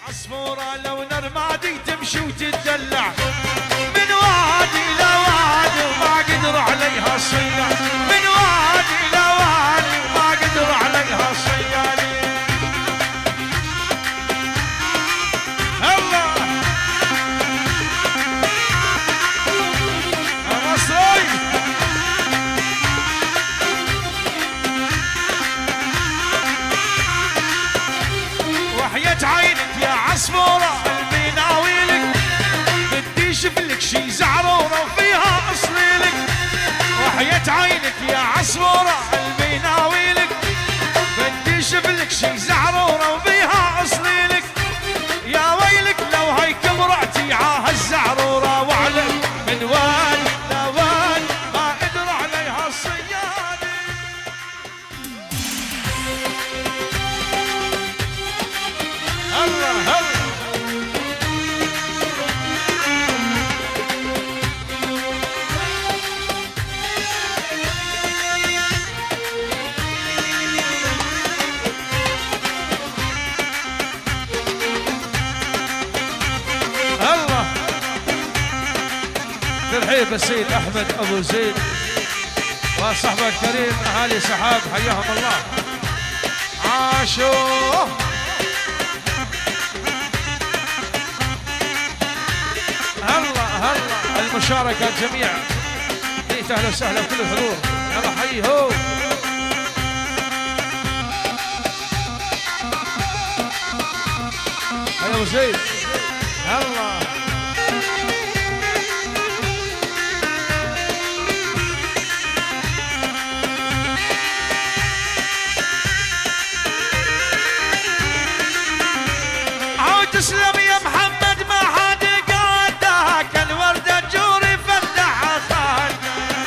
عصفورة لو نرمادي تمشي وتتدلع من وادي لوادي وما قدر عليها الصياد، من وادي لوادي وما قدر عليها الصياد. الله يا مصري وحياة عينك يا عصفورة قلبي ناويلك، بدي شفلك شي زعرورة وفيها أصليلك. وحياة عينك يا عصفورة قلبي ناويلك، بدي شفلك شي زعرورة وفيها أصليلك. يا ويلك لو هيك مرعتي عاها الزعرورة وعلك من وين لوين ما قدر عليها الصياد. الله الله الله. ترحيب السيد احمد ابو زيد وصحبه الكريم اهالي سحاب حياهم الله. عاشوا هلا هلا المشاركة الجميع. اهلا وسهلا بكل الحضور. يلا حي هو هيا ابو زيد. يلا عاود تسلم يا محمد ما حد قادك الوردة جوري فتح خدك.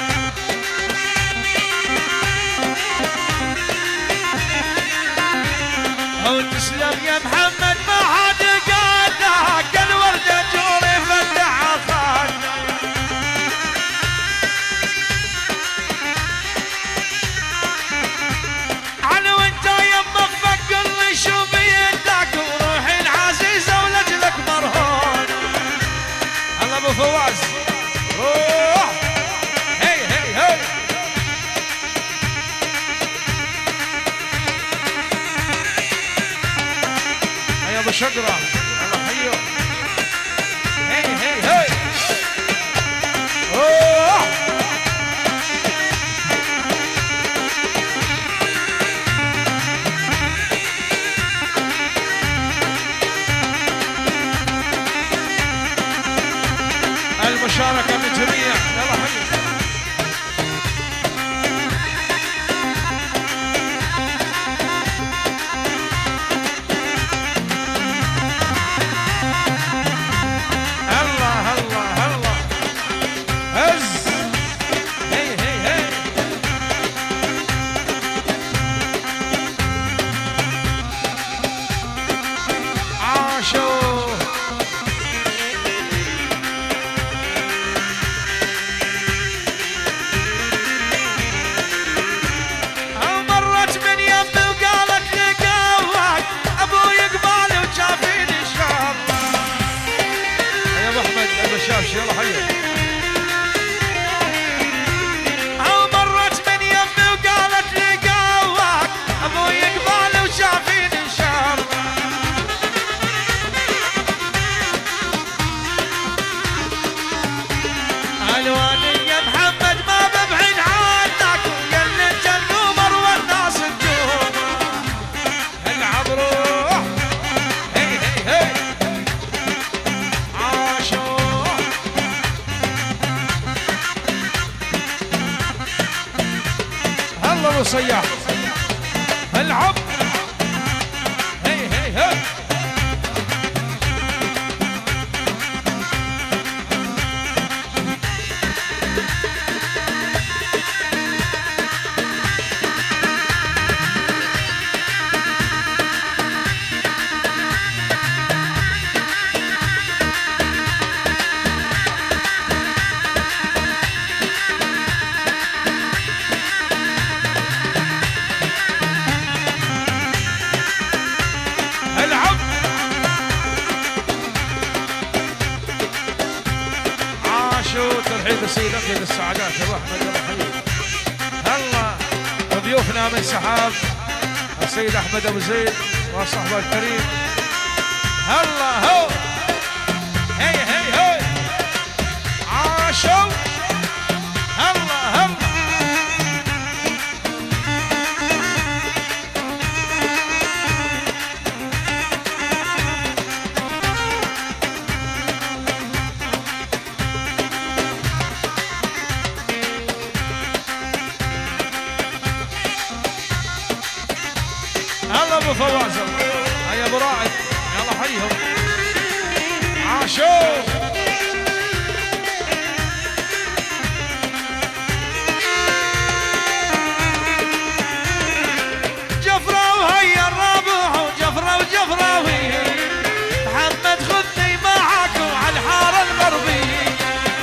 عاود تسلم يا محمد ما حد قادك الوردة جوري فتح خدك. على وانت يمك فقل لي شو بيدك وروحي العزيزة ولجلك مرهون. الله ابو فواز روح هي هي هي. هيا ابو شقرة الله حيو. هي هي هي روح. المشاركة من جميع. يلا حي هلا هلا هلا هز. هي هي هي عاشوا يلا حيا. أو مرت من يمي وقالت لي قواك أبوي يقبل وشافيني إن شاء الله. ألواني يا محمد ما ببعد عنك ويا اللي انت القمر والناس النجوم. العب روح هي هي هي عاشوا. الله ابو صياح العب هي هي هي. العيد السيد امجد السعادات ابو احمد الله يحييك. هلا ضيوفنا من سحاب السيد احمد ابو زيد وصحبه الكريم. هلا هو هي هي هي عاشوا. هلا هلا هلا ابو فواز. هيا ابو رائد يلا حيهم. عاشوا. جفرة وهيا الرابع وجفرة وجفراوي. محمد خذني معاكم على الحارة الغربية.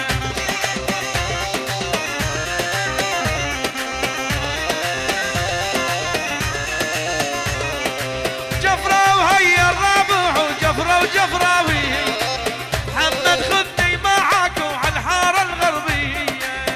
جفرة وهيا الرابع وجفرة وجفراوي. محمد خذني معاكم على الحارة الغربية.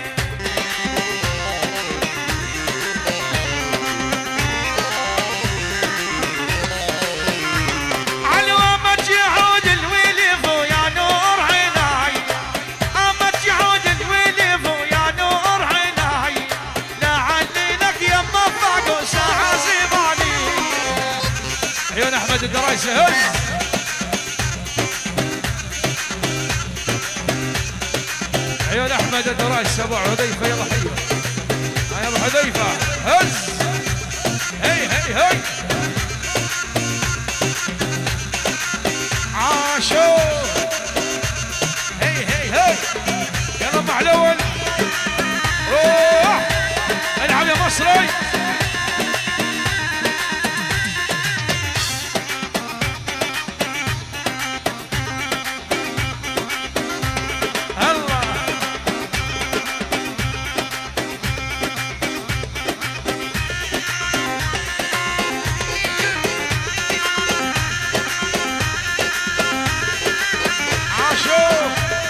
علومك يعود الوليف ويا نور عيناي. امك يعود الوليف ويا نور عيناي. لعلي لك يما فاقو ساعة زبالي. عيون احمد الدرايسة هز. عيون احمد الدرايسة ابو حذيفة يلا حيو. هيا ابو حذيفة هز. هي هي هي عاشوا. هي هي هي يلا معلول. روح العب يا مصري. هلا عاشوا.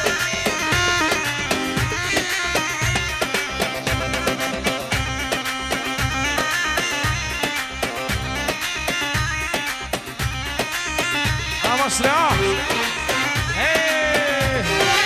يا مصري هي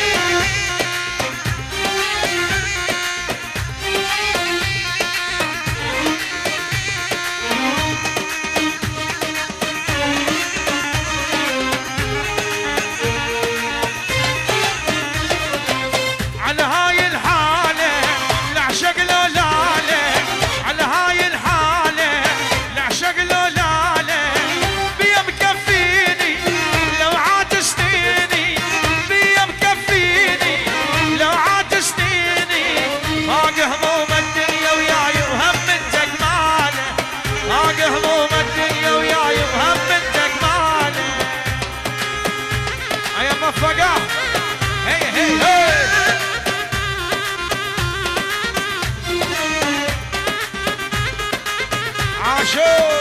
على هاي الحالة نعشق لولاله. على هاي الحالة نعشق لولاله. بيا مكفيني لو عاد سنيني. بيا مكفيني لو عاد سنيني. باقي هموم الدنيا وياي وهم انتك ماله. باقي هموم الدنيا وياي وهم انتك ماله. هيا موفقة. هي هي هي عاشوا.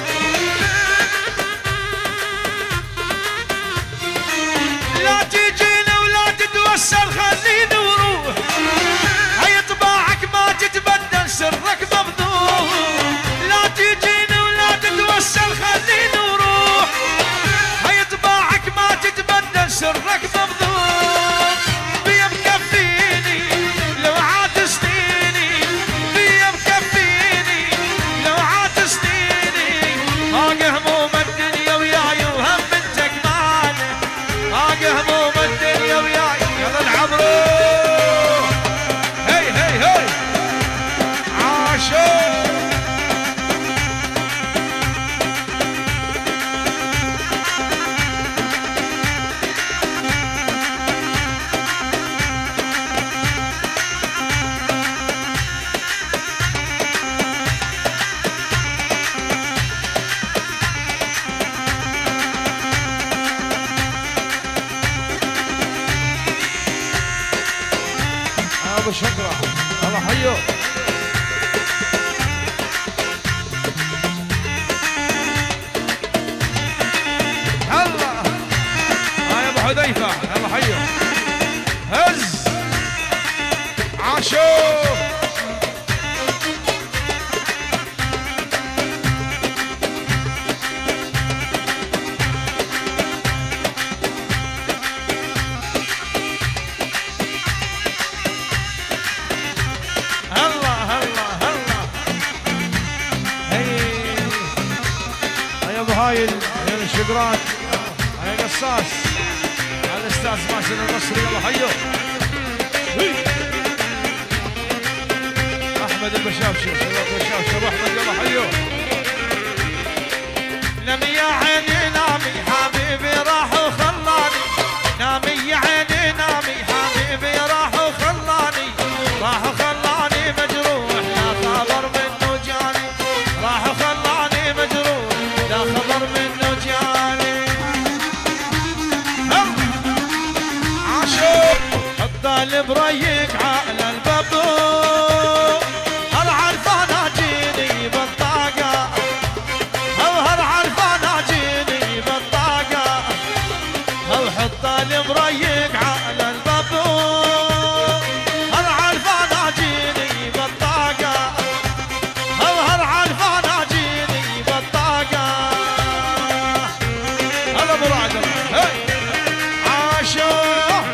لا تجينا ولا تتوسل خليني وروح. هي طباعك ما تتبدل سرك مفضوح. لا تجينا ولا تتوسل خليني وروح. هي طباعك ما تتبدل سرك مفضوح. بيا مكفيني لو عاد سنيني. بيا مكفيني لو عاد سنيني. باقي هموم الدنيا وياي وهم انتك ماله. باقي هموم الدنيا وياي يلا العمرو. هي هي هي عاشوا. ابو شكرا الله حيو. هلا هاي ابو حذيفة يلا حيو. هز شكرا. هاي قصاص الاستاذ ماسن النصري الله حيه. احمد البشاشر احمد الله حيه. نامي يا عيني نامي حبيبي راح وخلاني، نامي يا عيني نامي حبيبي راح وخلاني، راح وخلاني مجروح لا خبر منه جاني، راح وخلاني مجروح لا خبر منه جاني. عاشور الطالب ريق على الباب الطالب ريق على الباب، هالعرفان اجيني بالطاقة، هالعرفان اجيني بالطاقة. هلا مراد الله عاشور.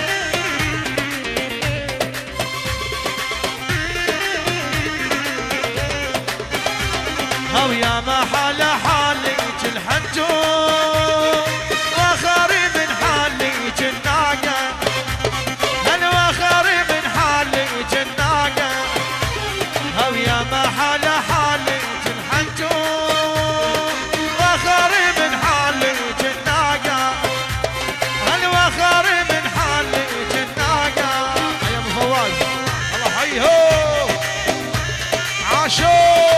هو يا ما حال حالي الحجور وخري من حالي جناقة، هل وخري من حالي جناقة. هو يا ما حال حالي الحجور وخري من حالي جناقة، هل وخري من حالي جناقة. يا ابو فواز الله حيهو عاشور.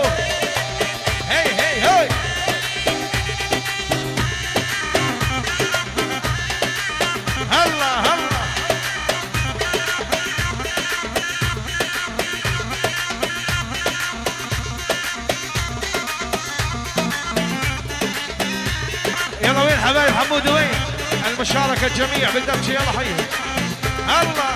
يلا وين حبايب حمود وين المشاركة الجميع بالدبشة يلا حيهم. الله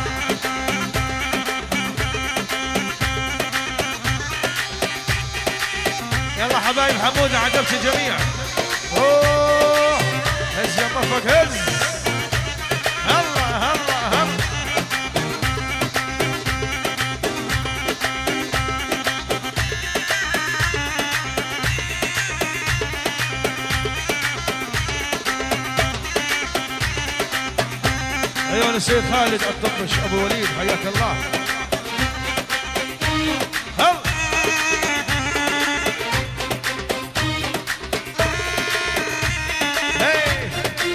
يلا حبايب حمود على الدبشة الجميع. اوه هز يا طفق هز. هلا هلا هلا ايوه السيد خالد الطبش ابو وليد حياك الله. هل هي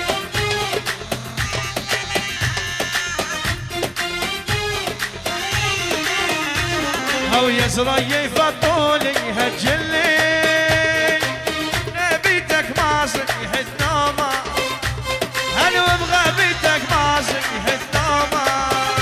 هو يزري فطولي هجلي نبيتك ما صيحت نومه، هل وبغبيتك ما صيحت نومه.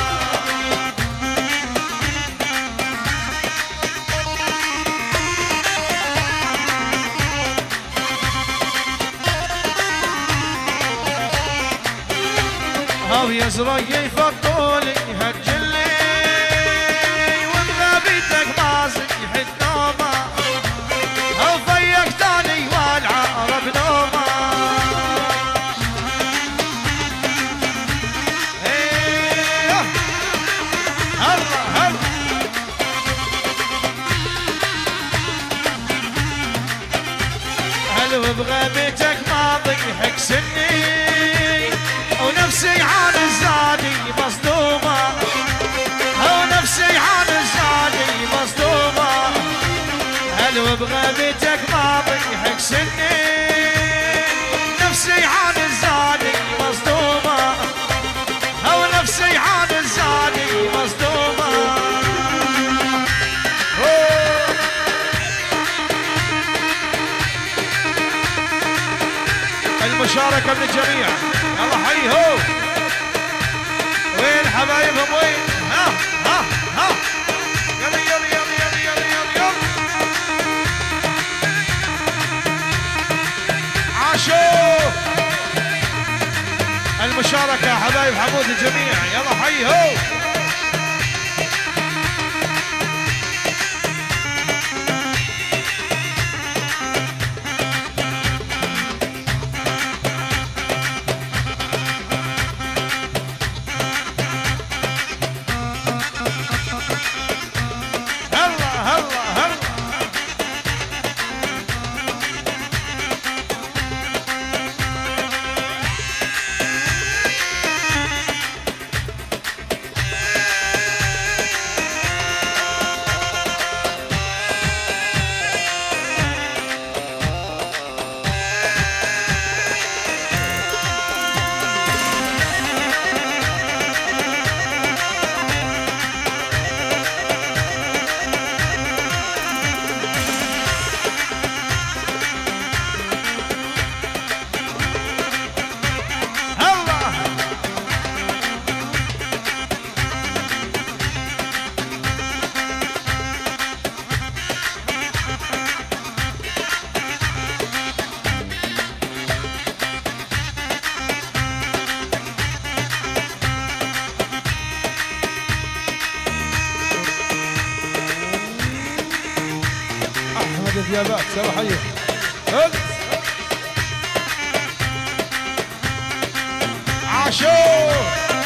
هو يزري فطولي هجلي وبغبيتك ما صيحت نومه، هو فيقتني والعقرب نومه. وبغيبتك ما ضيحك سني ونفسي عن الزادي مصدومة، ونفسي عن الزادي مصدومة. هل وبغيبتك ما ضيحك سني نفسي عن الزادي مصدومة، ونفسي عن الزادي مصدومة. المشاركة من الجميع يلا حي هو. وين حبايبهم وين؟ ها ها ها يلا يلا يلا يلا يلا يلا يلا عاشوا. المشاركة حبايب حمود الجميع يلا حي هو. ديابات صباحيه. عاشور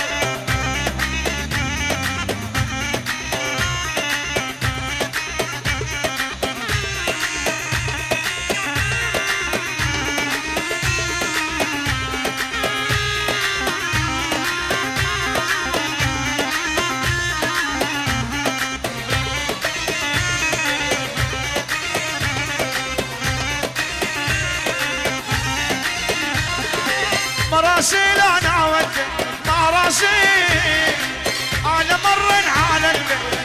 مراسيل انا ودي مراسيل انا مرن على البيت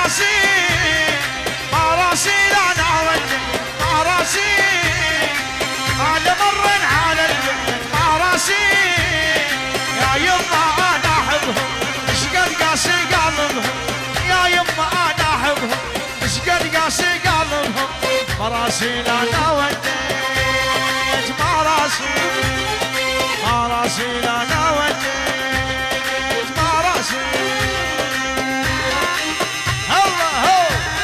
مراسيل انا ودي مراسيل انا مرن على البيت مراسيل يا يما انا احبهم ايش قد قاسي قلبهم يا يما انا احبهم ايش قد قاسي قلبهم مراسيل انا وديت مراسيل انا وديت مراسيل الله هو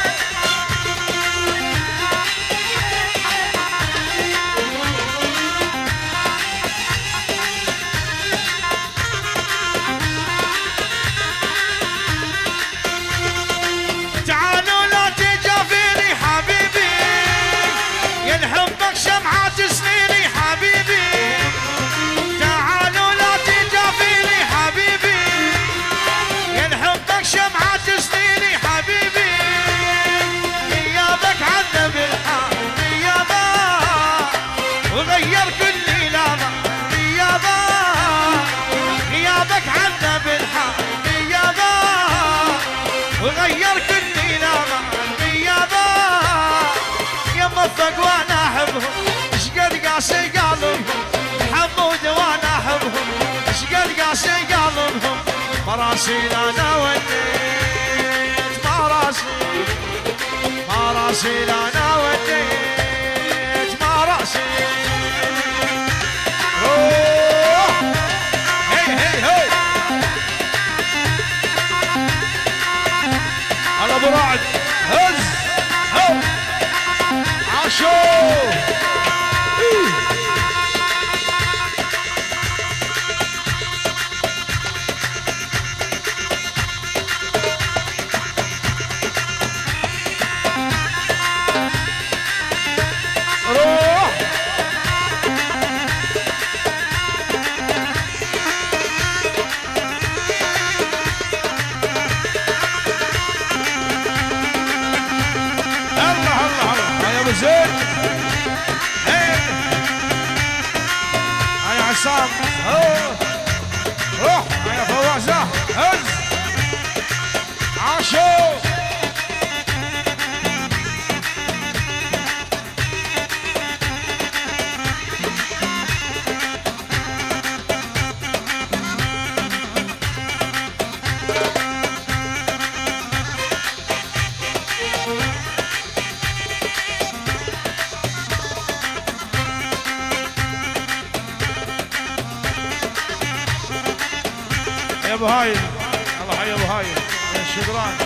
تعالوا لا تجافيني حبيبي ينحبك شمعات سنيني حبيبي شمعة سنيني حبيبي غيابك عنا بالحال غيابك وغير كل ليلة غيابك عنا بالحال غيابك وغير كل ليلة غيابك يا موفق وانا احبهم ايش قد قاسي قلبهم حمود وانا احبهم ايش قد قاسي قلبهم مراسيل انا وديت مراسيل انا وديت مراسيل هي هي هي على ابو رعد هز هو عاشور زين هيا عصام روح هيا فوازة هز عاشور يا ابو هايل الله حي يا ابو هايل شكرا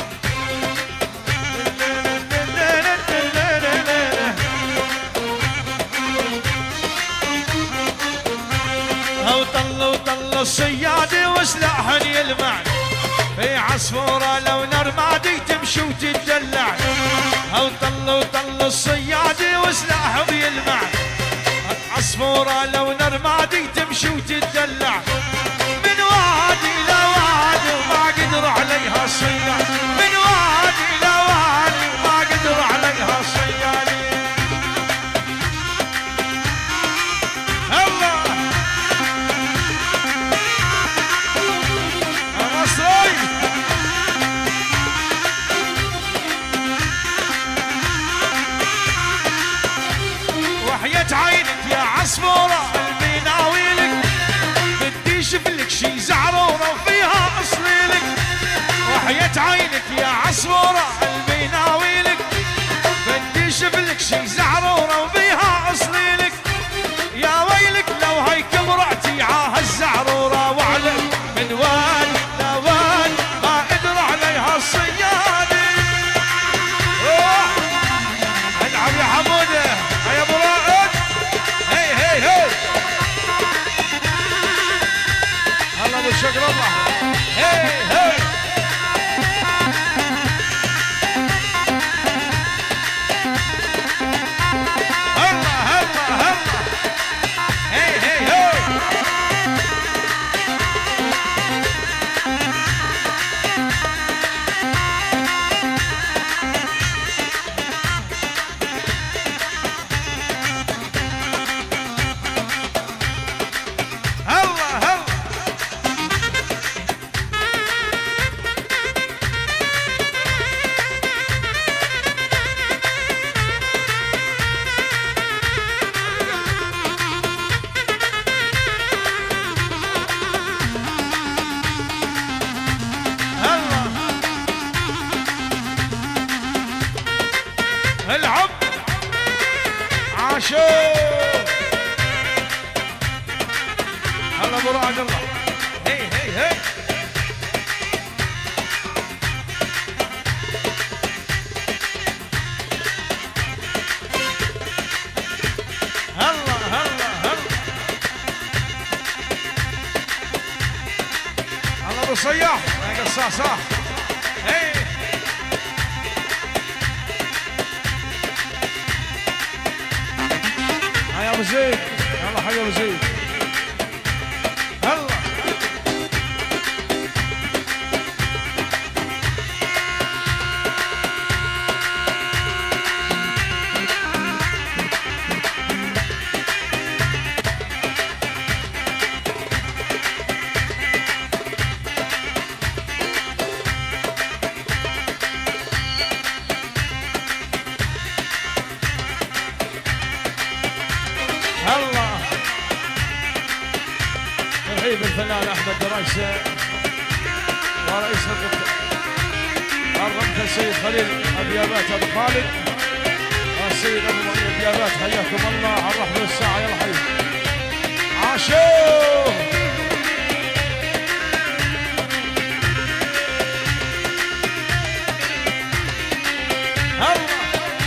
وطل الصيادة وسلاحن يلمع في عصفورة لو نرمادي تمشي وتتدلع وطل الصيادة وسلاحن يلمع عصفورة لو نرمادي تمشي وتتدلع من وادي لوادي وما قدر عليها صياد من وادي لوادي وما قدر عليها صياد الله مصري وحياة عينك يا عصفورة قلبي ناويلك بدي شفلك شي زعرورة وفيها اصليلك وحياة عينك يا عصفورة قلبي ناويلك بدي شفلك شي زعرورة وفيها اصليلك يا ويلك لو هيك مرعتي عاها الزعرورة وعلك من وين لوين ما قدر عليها الصيادة العب يا رائد الله. هي هي هي هلا هلا هلا. الله ابو صياح يا قصاص صح. هي يا ابو زيد يلا حي ابو زيد هلا. هلا ترحيب الفنان احمد دريسه ورئيس الرمث السيد خليل ابيابات ابو خالد والسيد ابو معين ابيابات. حياكم الله على الرحب والساعه. يلا حي عاشور. هلا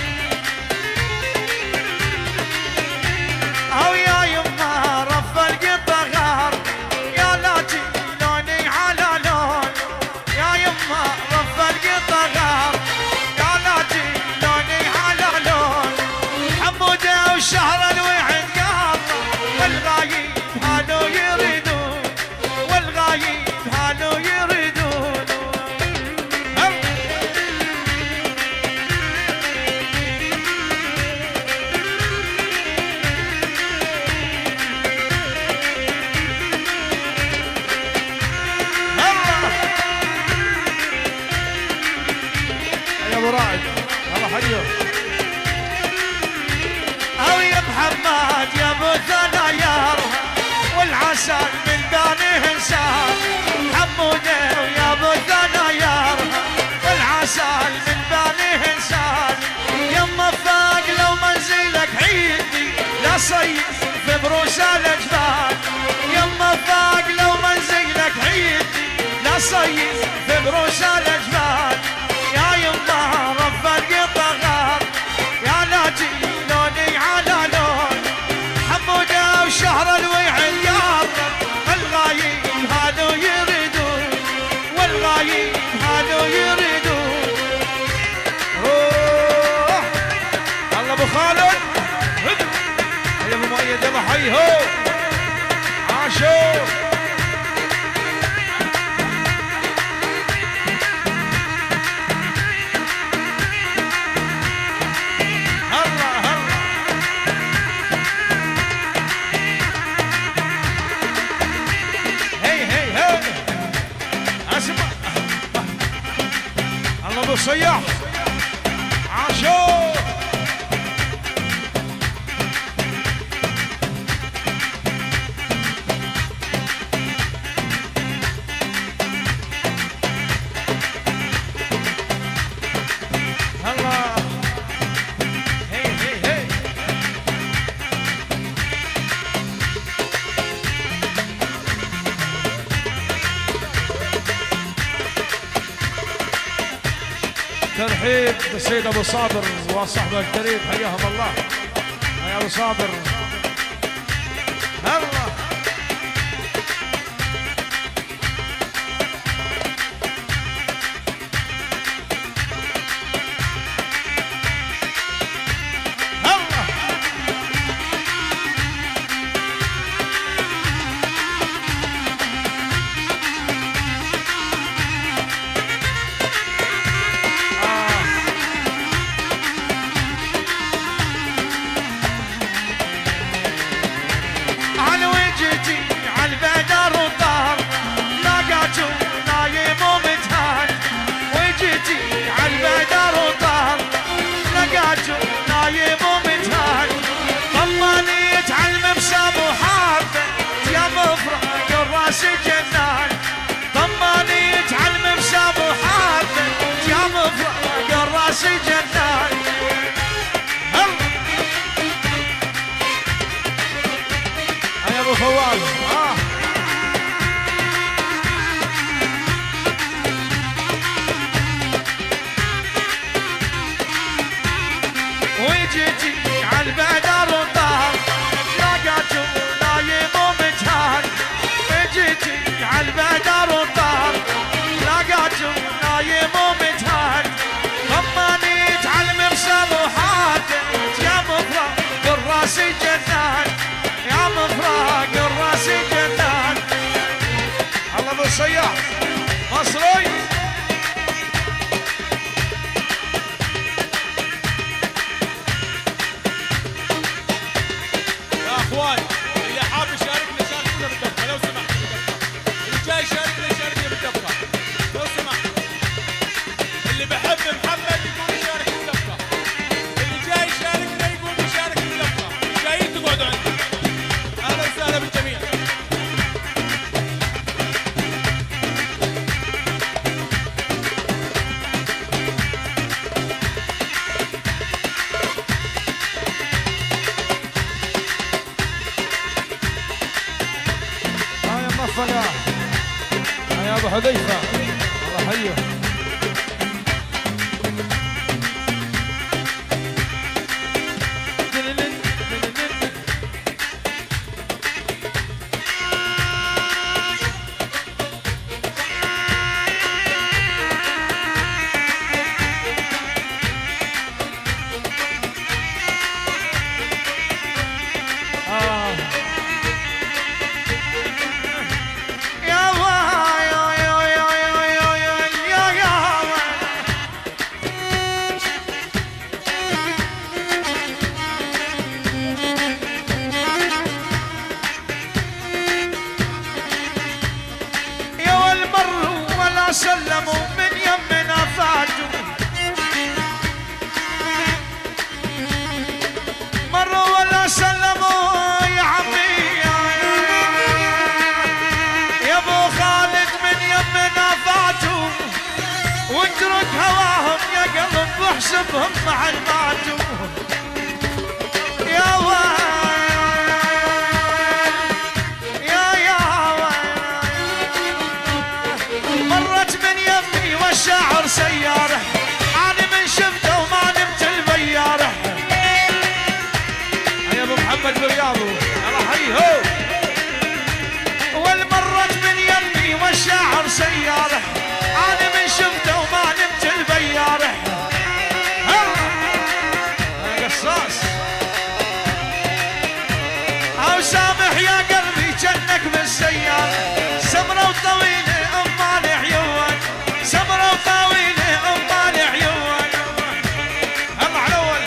او يا يما رف القطه غار يا لا تجيلوني على لون. يا يما رف القطه غار يا لا تجيلوني على لون. حموده وشهر الوعد قال والغايب هالو يريدون والغايب هالو يريدون. يا ابو رائد يلا حيو. او يا محمد يا ابو ثنايار والعسل من دانه انسان. حموده ويا ابو ثنايار والعسل من دانه انسان. يما فاق لو منزلك عيدي لا صيد في بروس الاجبال. يما فاق لو منزلك عيدي لا صيد في بروس الاجبال. يا يما رب القطه غار يا لا تجيلوني على لون. حموده وشهر الوعد يا رب والغايب هادو يريدون والغايب هادو يريدون. روح الله ابو خالد. يا ابو مؤيد يلا حي هو عاشور. هلا هلا هي هي هي اسمع. الله ابو صياح عاشور. هلا هي هي هي ترحيب بالسيد ابو صابر وصحبه الكريم حياهم الله. يا ابو صابر هلا هلا. على وجهتي على البدر وطار لقيته نايم ومتهان. وجهتي على البدر وطار لقيته نايم ومتهان. طمنيت على المبسم وحابه يا مفرق الراس جنان. طمنيت على المبسم وحابه يا مفرق الراس جنان. يا ابو فواز مصري يا اخوان اللي حاب يشاركنا شاركنا بالدفة لو سمحت بالدفة. اللي جاي يشاركنا يشاركنا بالدفة لو سمحت. اللي بحب محمد يقول يشارك بالدفة. اللي جاي يشاركنا يقول يشارك بالدفة. جايين تقعدوا عندي. اهلا وسهلا بالجميع. يا موفقة يا ابو حذيفه الله حيه. سلموا من يمنا فاتوا مروا ولا سلموا يا عمي يا ابو خالد من يمنا فاتوا واترك هواهم يا قلب واحسبهم مع الماتوا يا الشاعر سياره انا من شفته وما نمت البياره يا ابو محمد برياضو الله حيه. والمرت من يمي والشاعر سياره انا من شفته وما نمت البياره يا قصاص او سامح يا قلبي جنك بالسياره سمره وطويله ام العيون سمرة وطاويلة أم العيون الله على أول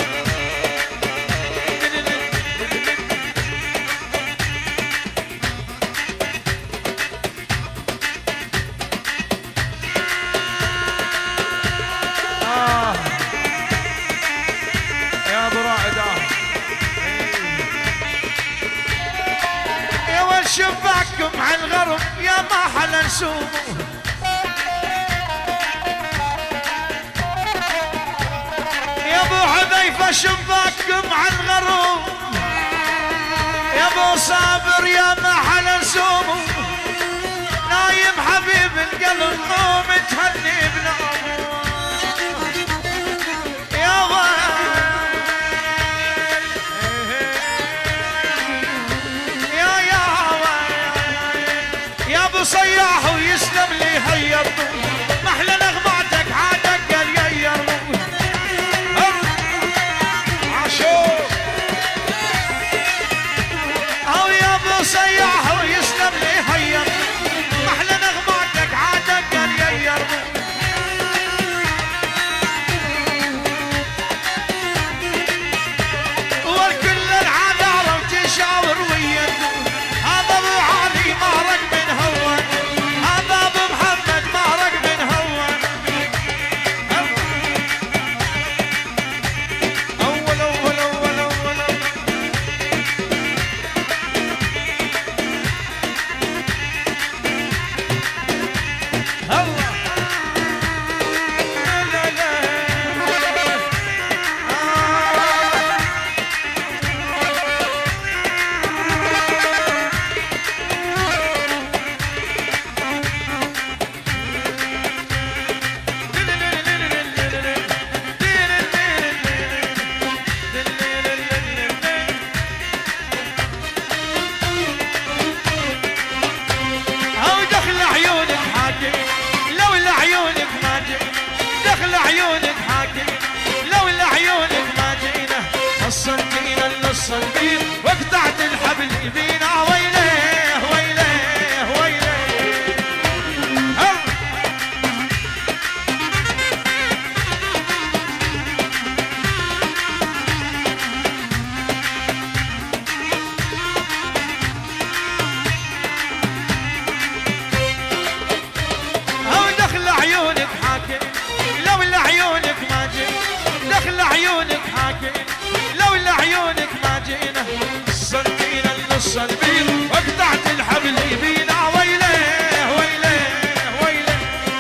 يا أبو رائد يا ولد شباككم على الغرب يا ما حلا نسومه يا ابو حذيفه شباككم على الغروب يا ابو صابر يا محل نسومه نايم حبيب القلب قوم تهني بنومه يا ويل يا ويل يا ابو صياح ويسلم لي هيرته محلى نغماتك عادك قال ييرمو او يا ابو سياح ويسلم لي هير محلى نغماتك عادك قال يير والكل العذارى وتشاور ويا هذا ابو علي مارق من هون هذا ابو محمد مارق من هون اول اول اول اول الصنديق وقطعت الحبل بينا ويليه ويليه ويليه نص البيض وقطعت الحبل يبينا ويليه ويليه ويليه.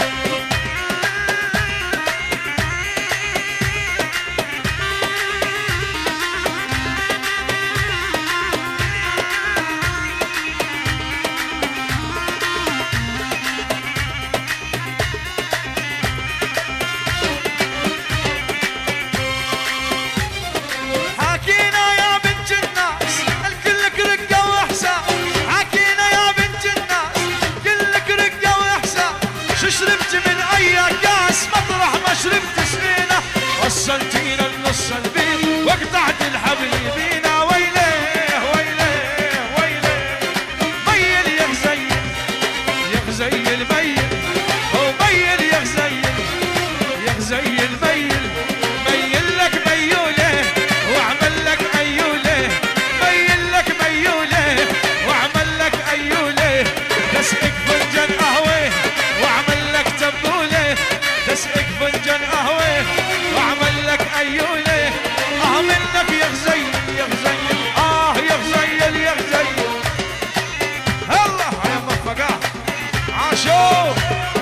حكينا يا بنت الناس الكلك رقة وإحساس، حكينا يا بنت الناس كلك رقة وإحساس، شو شربت من أي كاس مطرح ما شربت سنينة، وصلتينا النص البيض وقطعت الحبل يبينا ويليه ويليه ويليه. ميل يا غزيل يا غزيل ميل وميل يا غزيل يا غزيل ميل. ميل لك ميوله واعمل لك ايوله، ميل لك ميوله واعمل لك ايوله. تسقك فنجان قهوه واعمل لك تبوله، تسقك فنجان قهوه واعمل لك ايوله. اعمل لك يا غزيل يا غزيل يا غزيل يا غزيل. الله يا موفقه عاشور.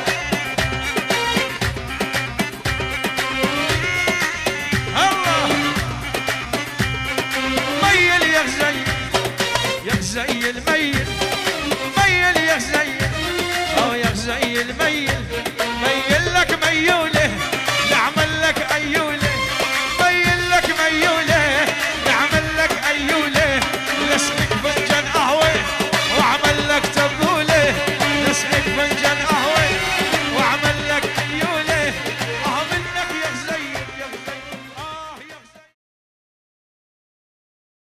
الله ميل يا غزيل يا غزيل ميل ميل يا غزيل يا غزيل ميل.